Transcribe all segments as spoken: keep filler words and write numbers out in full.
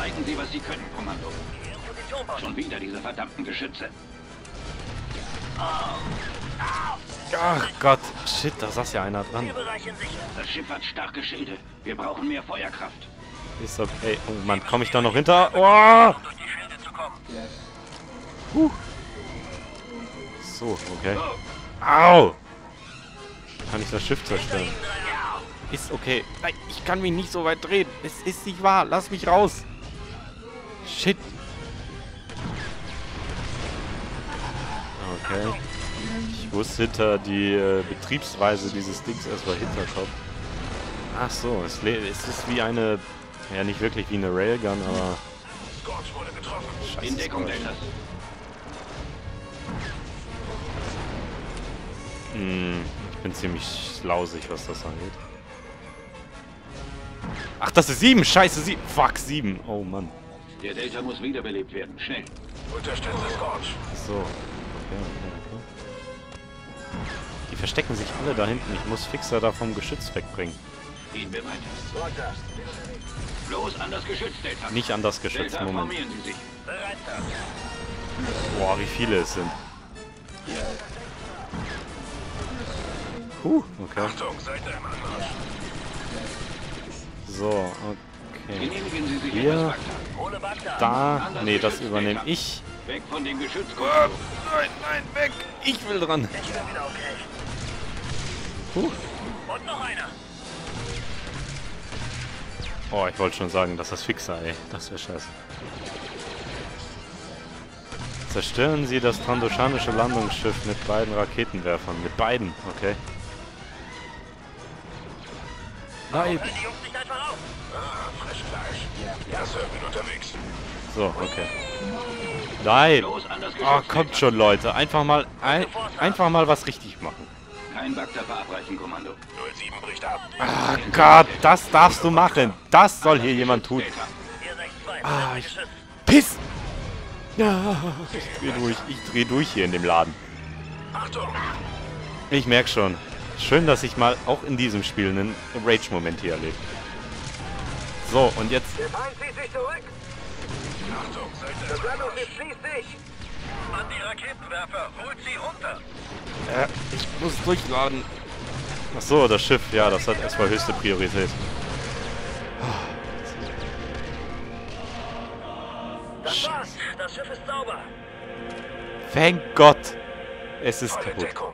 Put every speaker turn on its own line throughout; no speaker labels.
Zeigen Sie, was Sie können, Kommando. Schon wieder diese verdammten Geschütze.
Ach Gott, shit, da saß ja einer dran.
Das Schiff hat starke Schilde. Wir brauchen mehr Feuerkraft.
Ist okay. Oh Mann, komme ich da noch hinter? Oh! Huh. So, okay. Au! Kann ich das Schiff zerstören? Ist okay. Nein, ich kann mich nicht so weit drehen. Es ist nicht wahr. Lass mich raus. Shit. Okay. Ich muss hinter die äh, Betriebsweise dieses Dings erstmal hinterkommen. Ach so, es, es ist wie eine... Ja, nicht wirklich wie eine Railgun, aber... Scheiße.
In Deckung, Delta.
Hm, ich bin ziemlich lausig, was das angeht. Ach, das ist sieben! Scheiße, sieben! Fuck, sieben! Oh Mann.
Der Delta muss wiederbelebt werden. Schnell.
Unterstütze Scorch.
So. Okay, okay, okay. Die verstecken sich alle da hinten. Ich muss Fixer da vom Geschütz wegbringen.
Ihn bereit. Los an das Geschütz, Delta.
Nicht an das Geschütz,
Delta,
Moment.
formieren Sie sich.
Boah, wie viele es sind. Huh, okay.
Achtung, seid ihr im Anmarsch.
So, okay.
Genehmigen Sie sich
Hier.
etwas Bagdad.
Da. Nee, das übernehme ich.
Weg von dem Geschütz.
Oh, nein, nein, weg! Ich will dran. Huh.
Und noch einer.
Oh, ich wollte schon sagen, das ist Fixer, ey. Das wäre scheiße. Zerstören Sie das trandoshanische Landungsschiff mit beiden Raketenwerfern. Mit beiden, okay. Nein!
Die Jungs nicht einfach auf. Ah, Frischfleisch. Ja, Sir, bin unterwegs.
So, okay. Nein!
Los an das Geschütz.
Oh, kommt schon, Leute. Einfach mal, ein, einfach mal was richtig machen.
Kein Bagdad verabreichen, Kommando.
null sieben bricht ab.
Ah Gott, das darfst du machen. Das soll hier jemand tun.
Delta.
Ihr seid zwei.
Ah, ich... Piss! Ja, ich dreh durch. Ich dreh durch hier in dem Laden.
Achtung.
Ich merk schon. Schön, dass ich mal auch in diesem Spiel einen Rage-Moment hier erlebe. So, und jetzt...
Der Feind zieht sich zurück.
Achtung, seid ihr
Das
im Anmarsch.
Landungsschiff schließt sich.
An die Raketenwerfer. Holt sie runter.
Äh, ich muss durchladen. Ach so, das Schiff. Ja, das hat erstmal höchste Priorität.
Das war's. Das Schiff ist sauber.
Thank Gott. Es ist
Volle
kaputt.
Deckung.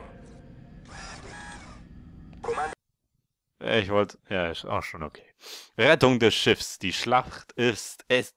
Äh, Ich wollte... Ja, ist auch schon okay. Rettung des Schiffs. Die Schlacht ist... Es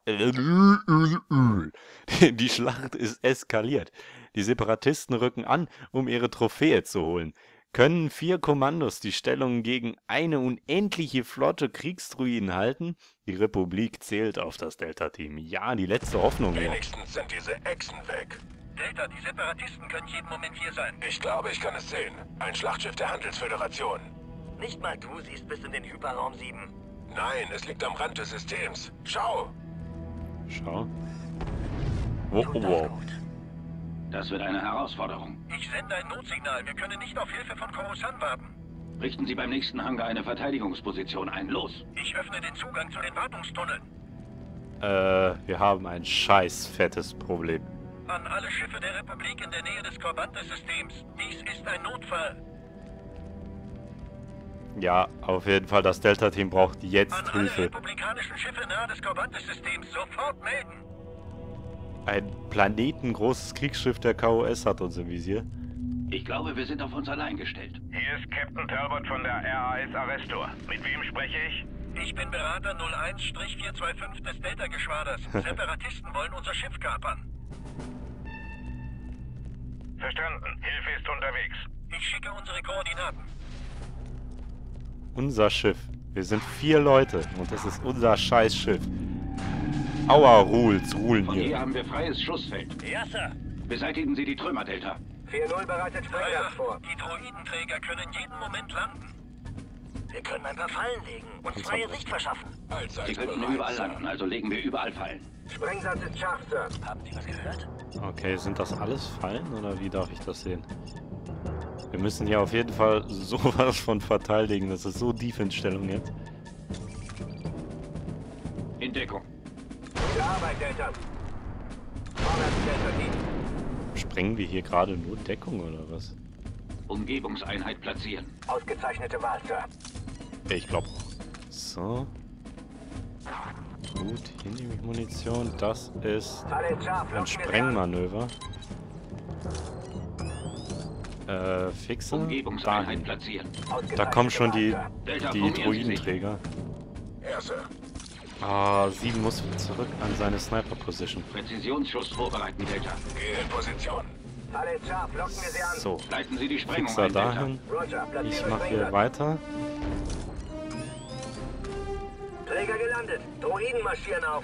Die Schlacht ist eskaliert. Die Separatisten rücken an, um ihre Trophäe zu holen. Können vier Kommandos die Stellung gegen eine unendliche Flotte Kriegsdruiden halten? Die Republik zählt auf das Delta-Team. Ja, die letzte Hoffnung hier.
Wenigstens sind diese Echsen weg. Delta, die Separatisten können jeden Moment hier sein. Ich glaube, ich kann es sehen. Ein Schlachtschiff der Handelsföderation.
Nicht mal du siehst bis in den Hyperraum sieben.
Nein, es liegt am Rand des Systems. Schau.
Schau. Oh, oh, wow.
Das wird eine Herausforderung.
Ich sende ein Notsignal. Wir können nicht auf Hilfe von Coruscant warten.
Richten Sie beim nächsten Hangar eine Verteidigungsposition ein. Los!
Ich öffne den Zugang zu den Wartungstunneln.
Äh, wir haben ein scheiß fettes Problem.
An alle Schiffe der Republik in der Nähe des Corbantes-Systems. Dies ist ein Notfall.
Ja, auf jeden Fall, das Delta-Team braucht jetzt
An alle
Hilfe.
republikanischen Schiffe nahe des Corbantes-Systems sofort melden.
Ein planetengroßes Kriegsschiff der K O S hat uns im Visier.
Ich glaube, wir sind auf uns allein gestellt.
Hier ist Captain Talbot von der R A S Arrestor. Mit wem spreche ich?
Ich bin Berater null eins vier zwei fünf des Delta-Geschwaders. Separatisten wollen unser Schiff kapern.
Verstanden. Hilfe ist unterwegs.
Ich schicke unsere Koordinaten.
Unser Schiff. Wir sind vier Leute und das ist unser scheiß Schiff. Aua, Rules, Rulen
Von hier
hier.
haben wir freies Schussfeld.
Ja, Sir.
Beseitigen Sie die Trümmer, Delta.
vier null bereitet
Ja,
Sprengladung vor.
die Droidenträger können jeden Moment landen.
Wir können ein paar Fallen legen und freie Sicht verschaffen.
Sie könnten überall landen, also legen wir überall Fallen.
Sprengsatz ist scharf, Sir.
Haben Sie was gehört?
Okay, sind das alles Fallen oder wie darf ich das sehen? Wir müssen hier auf jeden Fall sowas von verteidigen. Das ist so Defense-Stellung jetzt.
In Deckung.
Arbeit, Delta. Vorwärts, Delta Team.
Sprengen wir hier gerade nur Deckung oder was?
Umgebungseinheit platzieren.
Ausgezeichnete Wahl, Sir.
Ich glaube. So. Gut, hier nehme ich Munition. Das ist ein Sprengmanöver. Äh, Fixe.
Umgebungseinheit
Dahin.
platzieren.
Da kommen schon die, die Druidenträger.
Ja, Sir.
Ah, sieben muss zurück an seine Sniper-Position.
Präzisionsschuss vorbereiten, Delta.
Gehe in Position.
Alle scharf, locken wir sie an.
So,
Leiten Sie die Sprengung
Fixer
ein, Delta.
dahin.
Roger, platziere
Ich mache hier
Springer.
weiter.
Träger gelandet. Droiden marschieren auf.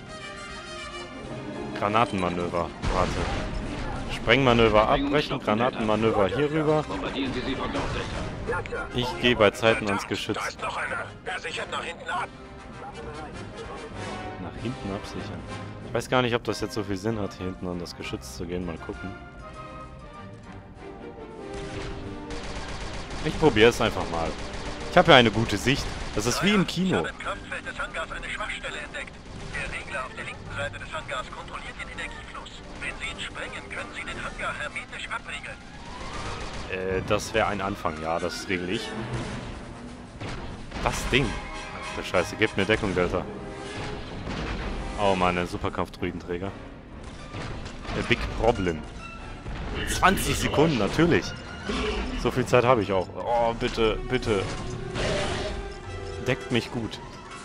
Granatenmanöver. Warte. Sprengmanöver abbrechen, Granatenmanöver hier rüber.
Bombardieren Sie sie von dort, Delta.
Ja, Sir.
Ich gehe bei Zeiten ans
Da
Geschütz.
ist noch einer. Er sichert nach hinten ab.
Nach hinten absichern. Ich weiß gar nicht, ob das jetzt so viel Sinn hat, hier hinten an das Geschütz zu gehen. Mal gucken. Ich probiere es einfach mal. Ich habe ja eine gute Sicht. Das ist wie im
Ich
Kino.
habe im Kraftfeld des Hangars eine Schwachstelle entdeckt. Der Regler auf der linken Seite des Hangars kontrolliert den Energiefluss. Wenn Sie ihn sprengen, können Sie den Hangar hermetisch abriegeln.
Äh, das wäre ein Anfang. Ja, das regel ich. Das Ding. Ach der Scheiße, gebt mir Deckung, Delta. Oh, meine Superkampf-Druidenträger. A big problem. zwanzig Sekunden, natürlich. So viel Zeit habe ich auch. Oh, bitte, bitte. Deckt mich gut.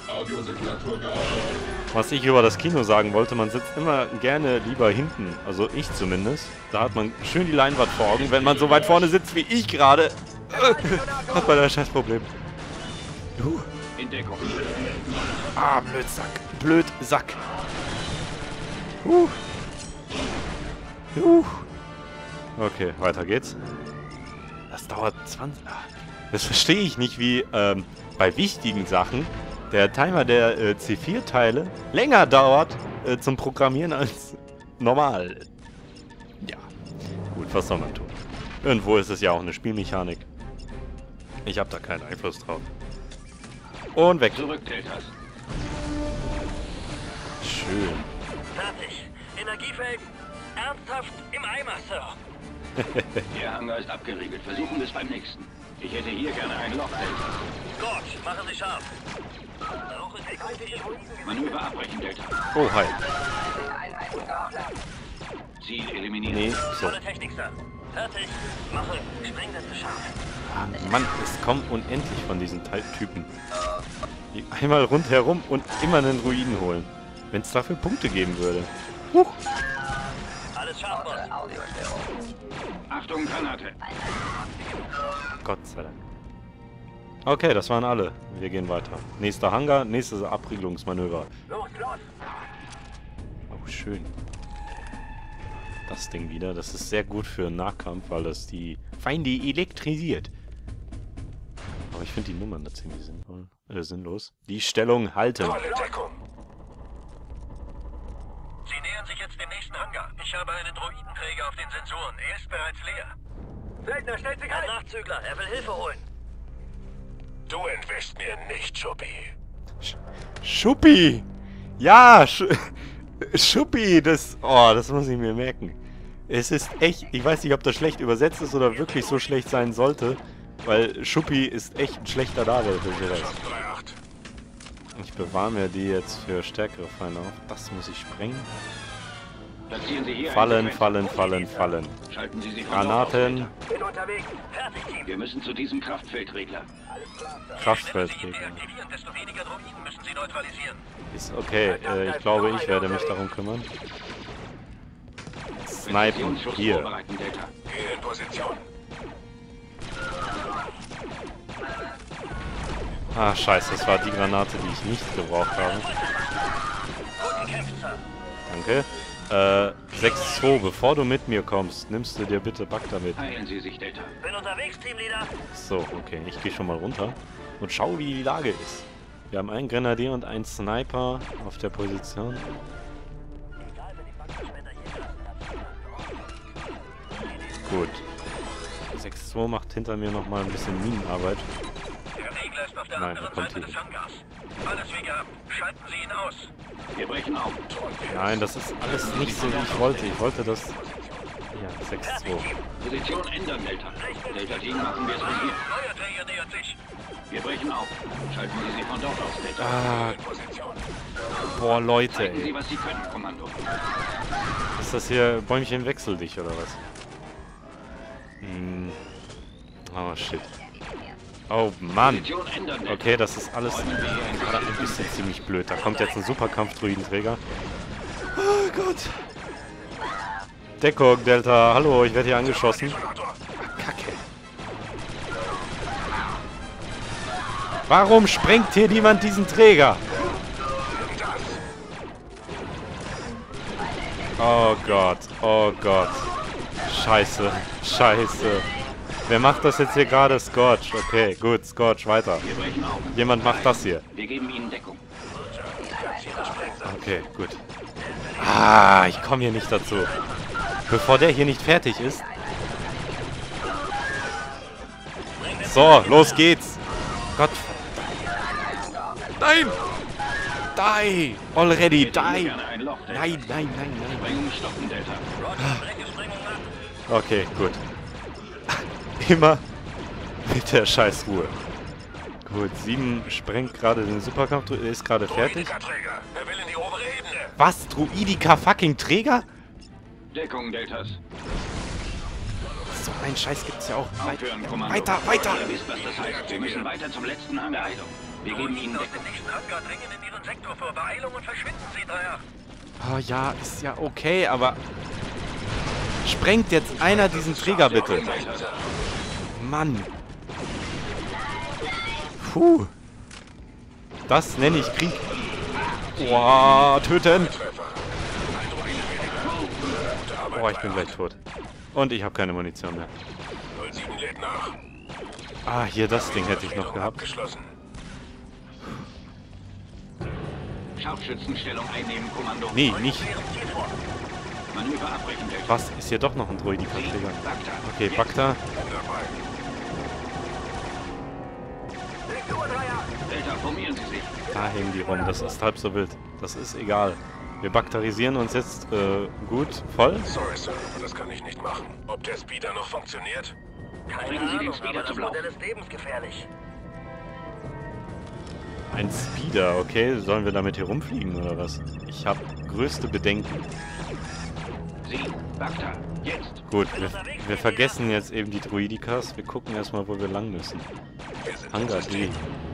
Was ich über das Kino sagen wollte, man sitzt immer gerne lieber hinten. Also ich zumindest. Da hat man schön die Leinwand vor Augen, wenn man so weit vorne sitzt wie ich gerade. Hat man ein Scheißproblem. Uh.
In Deckung.
Ah, Blödsack. Blödsack. Uh. Uh. Okay, weiter geht's. Das dauert zwanzig... Ah, das verstehe ich nicht, wie ähm, bei wichtigen Sachen der Timer der äh, C vier Teile länger dauert äh, zum Programmieren als normal. Ja, gut, was soll man tun? Irgendwo ist es ja auch eine Spielmechanik. Ich habe da keinen Einfluss drauf. Und weg.
Zurück, Deltas.
Schön.
Fertig. Energiefeld ernsthaft im Eimer, Sir.
Der Hangar ist abgeriegelt. Versuchen wir es beim nächsten. Ich hätte hier gerne ein Loch, Delta.
Gut, machen Sie scharf. Suche Sie kritische Droiden.
Manöver abbrechen, Delta.
Oh, hi.
Ziel eliminieren.
Nee, so.
Volle Technik, Sir. Fertig. Mache. Sprengsätze scharf.
Ah, Mann, es kommen unendlich von diesen Ty- Typen. Die einmal rundherum und immer einen Ruinen holen. Wenn es dafür Punkte geben würde. Huch.
Alles scharf, Boss.
Achtung, Granate.
Gott sei Dank. Okay, das waren alle. Wir gehen weiter. Nächster Hangar, nächstes Abriegelungsmanöver.
Los, los.
Oh, schön. Das Ding wieder. Das ist sehr gut für Nahkampf, weil das die Feinde elektrisiert. Aber ich finde die Nummern da ziemlich sinnvoll. Äh, sinnlos. Die Stellung halten.
Tolle Deckung.
Sie nähern sich jetzt dem nächsten Hangar. Ich habe einen Droidenträger auf den Sensoren. Er ist bereits leer. Söldner, stellt sich ein! Nachzügler, er will Hilfe holen.
Du entwischst mir nicht, Schuppi.
Sch Schuppi! Ja, Sch Schuppi, das... Oh, das muss ich mir merken. Es ist echt... Ich weiß nicht, ob das schlecht übersetzt ist oder wirklich so schlecht sein sollte. Weil Schuppi ist echt ein schlechter Name für sowas.
drei acht.
Ich bewahre mir die jetzt für stärkere Feinde auf. Das muss ich sprengen.
Platzieren Sie hier
Fallen,
ein
fallen,
Segment.
fallen, fallen.
Schalten Sie sie von dort aus,
Granaten.
Delta.
Bin unterwegs. Fertig, Team.
Wir müssen zu diesem Kraftfeldregler.
Kraftfeldträger.
Deaktivieren, desto weniger Droiden müssen Sie neutralisieren.
Ist okay. Äh, ich glaube, ich werde mich darum kümmern. Snipen.
Präzisionsschuss
Hier.
vorbereiten, Delta.
Gehe in Position.
Ah, scheiße. Das war die Granate, die ich nicht gebraucht habe.
Gut gekämpft, Sir.
Danke. Äh, sechs zwei, bevor du mit mir kommst, nimmst du dir bitte Back damit.
Heilen Sie sich, Delta.
Bin unterwegs, Teamleader.
So, okay. Ich gehe schon mal runter und schau, wie die Lage ist. Wir haben einen Grenadier und einen Sniper auf der Position.
Egal, wenn die Bankverschwender hier gelassen hat.
Gut. sechs zwei macht hinter mir nochmal ein bisschen Minenarbeit.
Der Regler ist auf der
Nein,
anderen
er kommt
Seite
hier.
des Hangars. Alles Wege ab.
Schalten Sie ihn aus.
Wir brechen auf.
Nein, das ist alles nicht so, wie ich wollte. Ich wollte das... Ja, sechs zwei.
Position ändern, Delta. Delta-Team, machen wir es von hier.
Neuer Träger nähert sich.
Wir brechen auf. Schalten Sie sie von dort aus, Delta.
Ah, boah, Leute,
Zeigen
ey.
Sie, was Sie können, Kommando.
Ist das hier Bäumchen wechsel dich, oder was? Hm. Oh, shit. Oh, Mann.
Position ändern, Delta.
Okay, das ist alles gerade ein bisschen ziemlich blöd. Da kommt jetzt ein Superkampf-Druidenträger. Oh Gott. Deckung, Delta. Hallo, ich werde hier angeschossen. Ach, Kacke. Warum sprengt hier niemand diesen Träger? Oh Gott, oh Gott. Scheiße, scheiße. Wer macht das jetzt hier gerade? Scorch. Okay, gut, Scorch, weiter.
Wir brechen auf.
Jemand macht das hier.
Wir geben Ihnen Deckung.
Okay, gut. Ah, ich komme hier nicht dazu. Bevor der hier nicht fertig ist. So, los geht's. Gott. Nein! Die! Already, die!
Gerne ein Loch, Delta.
Nein, nein, nein, nein.
Sprengung stoppen, Delta.
Okay, gut. Immer mit der Scheißruhe. Gut, sieben sprengt gerade den Superkampf, ist gerade fertig.
Träger. Er will in die obere Ebene.
Was? Druidika fucking Träger?
Deckung, Deltas.
So ein Scheiß gibt's ja auch.
Aufhören, Kommando.
Weiter, weiter!
Ihr wisst, was das heißt. Wir müssen weiter zum letzten Hangar. Wir geben Ihnen
Aus
Deckung.
dem nächsten Hangar dringen in Ihren Sektor vor. Beeilung und verschwinden Sie, drei acht.
Oh ja, ist ja okay, aber... Sprengt jetzt einer diesen Träger bitte. Mann. Puh. Das nenne ich Krieg. Boah, töten. Boah, ich bin gleich tot. Und ich habe keine Munition mehr.
null sieben lädt nach.
Ah, hier das Ding hätte ich noch gehabt.
Abgeschlossen.
Scharfschützenstellung einnehmen, Kommando.
Nee, nicht.
Manöver abbrechen, Delta.
Was? Ist hier doch noch ein Druidika-Träger?
Bacta.
Okay, Bacta.
Delta, formieren Sie sich.
Da hängen die rum. Das ist halb so wild. Das ist egal. Wir bakterisieren uns jetzt äh, gut voll.
Sorry, Sir, aber das kann ich nicht machen. Ob der Speeder noch funktioniert?
Bringen Sie den Speeder zum Laufen.
ist lebensgefährlich.
Ein Speeder, okay. Sollen wir damit hier rumfliegen oder was? Ich habe größte Bedenken.
Sie, Bacta, jetzt.
Gut, wir, wir vergessen jetzt eben die Druidikas. Wir gucken erstmal, wo wir lang müssen. Hangar D.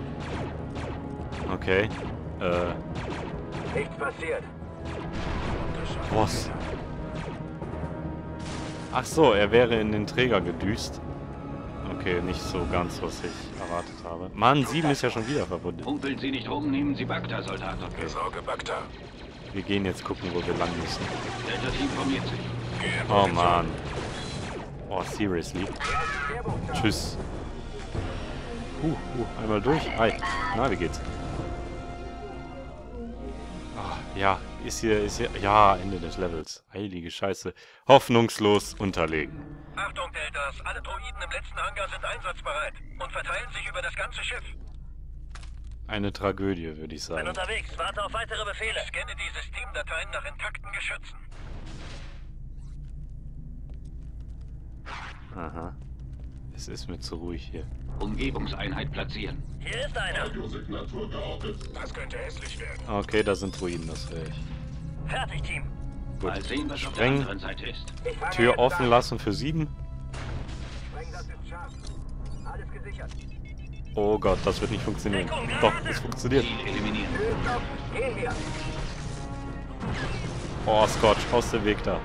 Okay. Äh,
Nichts passiert.
was? Ach so, er wäre in den Träger gedüst. Okay, nicht so ganz, was ich erwartet habe. Mann, sieben ist ja schon wieder verbunden.
Humpeln Sie nicht rum, nehmen Sie Bacta, Soldat. Okay.
Sorge, Bacta.
Wir gehen jetzt gucken, wo wir lang müssen.
Delta-Team formiert sich.
Oh Mann. Oh, seriously. Tschüss. Uh, uh, einmal durch. Hi. Na, wie geht's? Ah, ja, ist hier, ist hier. Ja, Ende des Levels. Heilige Scheiße. Hoffnungslos unterlegen.
Achtung, Deltas. Alle Droiden im letzten Hangar sind einsatzbereit und verteilen sich über das ganze Schiff.
Eine Tragödie, würde ich
Bin
sagen.
unterwegs. Warte auf weitere Befehle. Ich scanne die Systemdateien nach intakten Geschützen.
Aha. Es ist mir zu ruhig hier.
Umgebungseinheit platzieren.
Hier ist einer. Das könnte hässlich werden.
Okay, da sind Ruinen, das höre ich.
Fertig, Team.
Gut.
Mal sehen, was auf der
Spreng.
anderen Seite ist.
Tür offen lassen für sieben.
Sprenggas ist scharf. Alles gesichert.
Oh Gott, das wird nicht funktionieren. Doch, es funktioniert.
Ziel eliminieren.
Gehen wir.
Oh, Scotch, aus dem Weg da.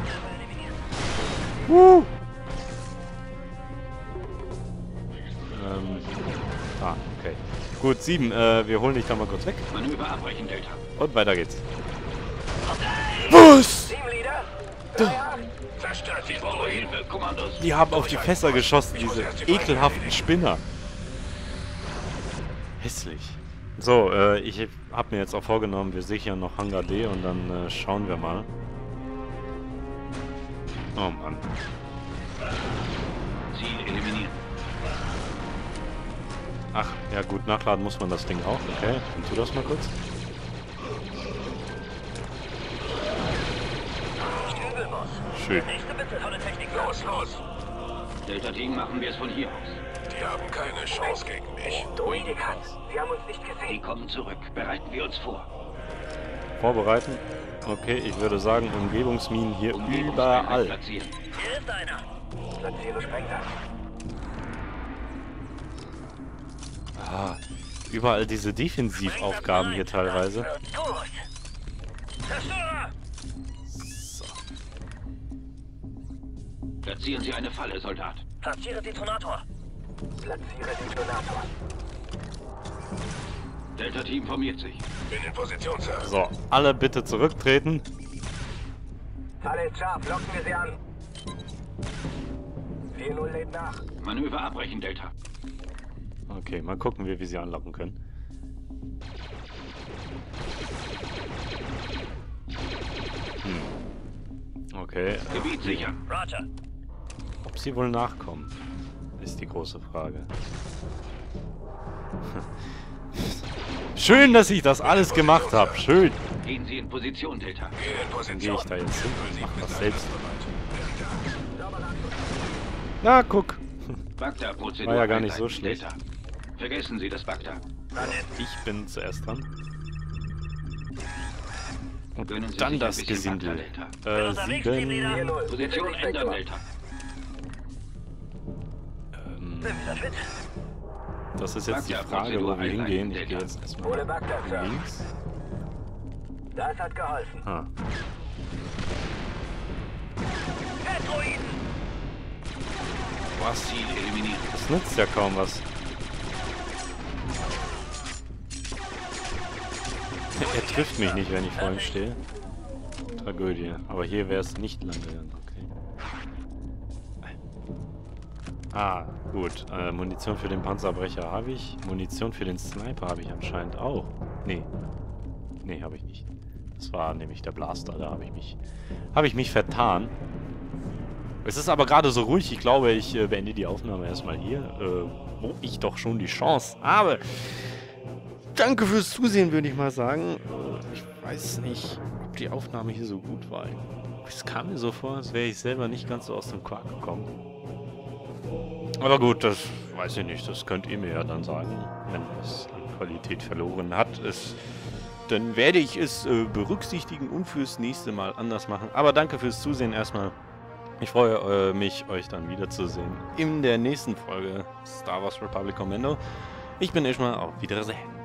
Woo! Ähm, ah, okay. Gut, sieben, äh, wir holen dich da mal kurz weg.
Manöver abbrechen, Delta.
Und weiter geht's. Was?
Teamleader. Zerstört sie.
Ich brauche Hilfe, Kommandos.
Die haben auf die Fässer geschossen, diese ekelhaften Spinner. Hässlich. So, äh, ich habe mir jetzt auch vorgenommen, wir sichern noch Hangar D und dann äh, schauen wir mal. Oh Mann.
Ziel eliminieren.
Ach, ja gut, nachladen muss man das Ding auch. Okay, dann tu das mal kurz. Schön.
Nächste bitte, tolle Technik.
Los, los.
Delta-Team, machen wir es von hier aus.
Die haben keine Chance gegen mich.
Droide Cut. Sie haben uns nicht
Die
gesehen.
kommen zurück. Bereiten wir uns vor.
Vorbereiten. Okay, ich würde sagen, Umgebungsminen hier
Umgebungseinheit
überall.
platzieren.
Hier ist einer. Platziere Sprengstoff.
Ah, überall diese Defensivaufgaben hier teilweise.
Wird gut. Zerstörer!
So.
Platzieren Sie eine Falle, Soldat.
Platziere Detonator. Platziere Detonator.
Delta-Team formiert sich.
Bin in Position, Sir.
So, alle bitte zurücktreten.
Falle ist scharf, locken wir sie an. vier null lädt nach.
Manöver abbrechen, Delta.
Okay, mal gucken, wie wir sie anlocken können. Hm. Okay,
Gebiet sicher.
Roger.
ob sie wohl nachkommen, ist die große Frage. Schön, dass ich das alles gemacht habe. Schön.
Gehen Sie in Position, Delta.
Geh in
Dann gehe
Position.
ich da jetzt hin. Mach das selbst.
Bereit.
Na, guck.
Bagda-Prozedur.
War ja gar nicht so
einleiten,
schlecht.
Delta. Vergessen Sie das Bagda.
Ich bin zuerst dran. Und
Gönnen Sie
dann
sich ein
das
bisschen
Gesindel.
Bagda,
Äh,
Unterwegs,
sieben.
Teamleader.
Position ändern, Delta.
Ähm,
Bin wieder fit.
das ist jetzt die Frage, wo wir hingehen. Ich gehe jetzt erstmal
Ohne Bagdad, Sir.
links.
Das hat geholfen.
Ah.
Droiden!
Was?
Ziel eliminiert.
Das nützt ja kaum was. Er trifft mich nicht, wenn ich vor ihm stehe. Tragödie. Aber hier wäre es nicht lang gegangen. Okay. Ah, gut. Äh, Munition für den Panzerbrecher habe ich. Munition für den Sniper habe ich anscheinend auch. Nee. Nee, habe ich nicht. Das war nämlich der Blaster. Da habe ich mich... Habe ich mich vertan. Es ist aber gerade so ruhig. Ich glaube, ich äh, beende die Aufnahme erstmal hier. Äh, wo ich doch schon die Chance habe. Danke fürs Zusehen, würde ich mal sagen. Äh, ich weiß nicht, ob die Aufnahme hier so gut war. Es kam mir so vor, als wäre ich selber nicht ganz so aus dem Quark gekommen. Aber gut, das weiß ich nicht. Das könnt ihr mir ja dann sagen, wenn es an Qualität verloren hat. Es, dann werde ich es äh, berücksichtigen und fürs nächste Mal anders machen. Aber danke fürs Zusehen erstmal. Ich freue äh, mich, euch dann wiederzusehen in der nächsten Folge Star Wars Republic Commando. Ich bin Ishmael, auf Wiedersehen.